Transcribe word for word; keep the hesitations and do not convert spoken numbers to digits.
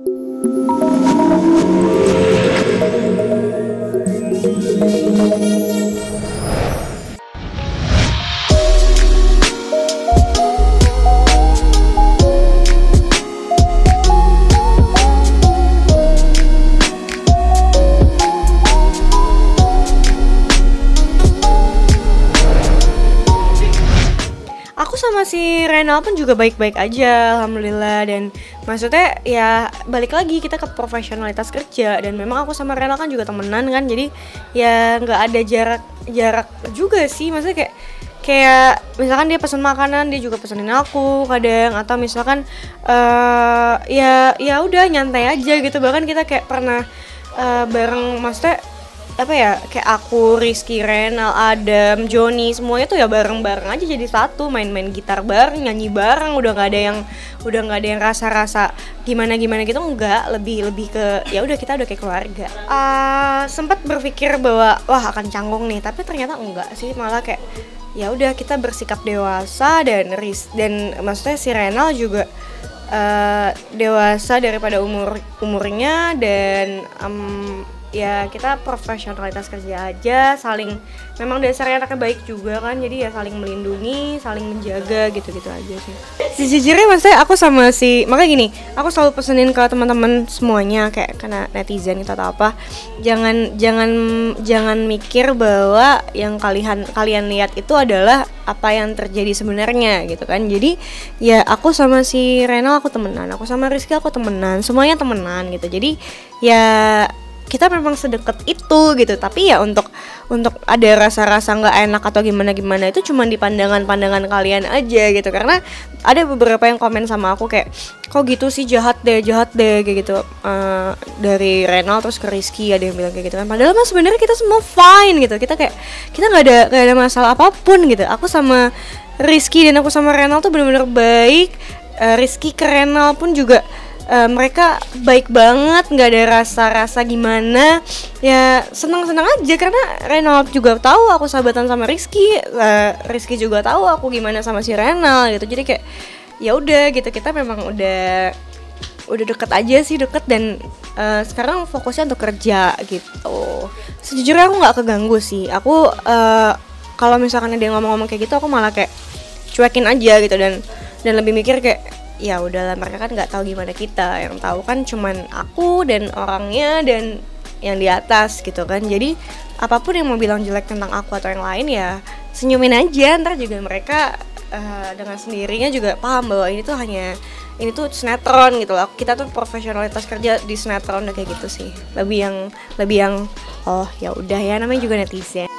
Aku sama si Renal pun juga baik-baik aja, alhamdulillah. Dan maksudnya ya balik lagi kita ke profesionalitas kerja. Dan memang aku sama Renal kan juga temenan kan, jadi ya nggak ada jarak jarak juga sih. Maksudnya kayak kayak misalkan dia pesen makanan, dia juga pesenin aku kadang. Atau misalkan uh, ya ya udah nyantai aja gitu. Bahkan kita kayak pernah uh, bareng, maksudnya apa ya, kayak aku, Rizky, Renal, Adam, Joni, semuanya tuh ya bareng-bareng aja jadi satu, main-main gitar bareng, nyanyi bareng, udah nggak ada yang udah nggak ada yang rasa-rasa gimana-gimana gitu, enggak, lebih lebih ke ya udah kita udah kayak keluarga. Uh, sempat berpikir bahwa wah akan canggung nih, tapi ternyata enggak sih, malah kayak ya udah kita bersikap dewasa dan ris dan maksudnya si Renal juga uh, dewasa daripada umur umurnya dan um, ya kita profesionalitas kerja aja, saling memang dasarnya anaknya baik juga kan, jadi ya saling melindungi, saling menjaga gitu-gitu aja sih. Sejujurnya maksudnya aku sama si, makanya gini, aku selalu pesenin ke teman-teman semuanya kayak karena netizen gitu atau apa, jangan jangan jangan mikir bahwa yang kalian kalian lihat itu adalah apa yang terjadi sebenarnya gitu kan. Jadi ya aku sama si Renal aku temenan, aku sama Rizky aku temenan, semuanya temenan gitu. Jadi ya kita memang sedekat itu gitu, tapi ya untuk untuk ada rasa-rasa nggak enak atau gimana-gimana itu cuma di pandangan-pandangan kalian aja gitu. Karena ada beberapa yang komen sama aku kayak kok gitu sih, jahat deh jahat deh kayak gitu, uh, dari Renal terus ke Rizky ada yang bilang kayak gitu kan, padahal mah sebenarnya kita semua fine gitu, kita kayak kita nggak ada nggak ada masalah apapun gitu. Aku sama Rizky dan aku sama Renal tuh benar-benar baik. uh, Rizky ke Renal pun juga Uh, mereka baik banget, nggak ada rasa-rasa gimana, ya senang-senang aja karena Renal juga tahu aku sahabatan sama Rizky, uh, Rizky juga tahu aku gimana sama si Renal gitu. Jadi kayak ya udah gitu, kita memang udah udah deket aja sih, deket dan uh, sekarang fokusnya untuk kerja gitu. Sejujurnya aku nggak keganggu sih, aku uh, kalau misalkan ada yang ngomong-ngomong kayak gitu aku malah kayak cuekin aja gitu dan dan lebih mikir kayak ya udahlah, mereka kan nggak tahu gimana kita, yang tahu kan cuman aku dan orangnya dan yang di atas gitu kan. Jadi apapun yang mau bilang jelek tentang aku atau yang lain ya senyumin aja, ntar juga mereka uh, dengan sendirinya juga paham bahwa ini tuh hanya ini tuh sinetron gitu loh. Kita tuh profesionalitas kerja di sinetron udah kayak gitu sih, lebih yang lebih yang oh ya udah ya, namanya juga netizen.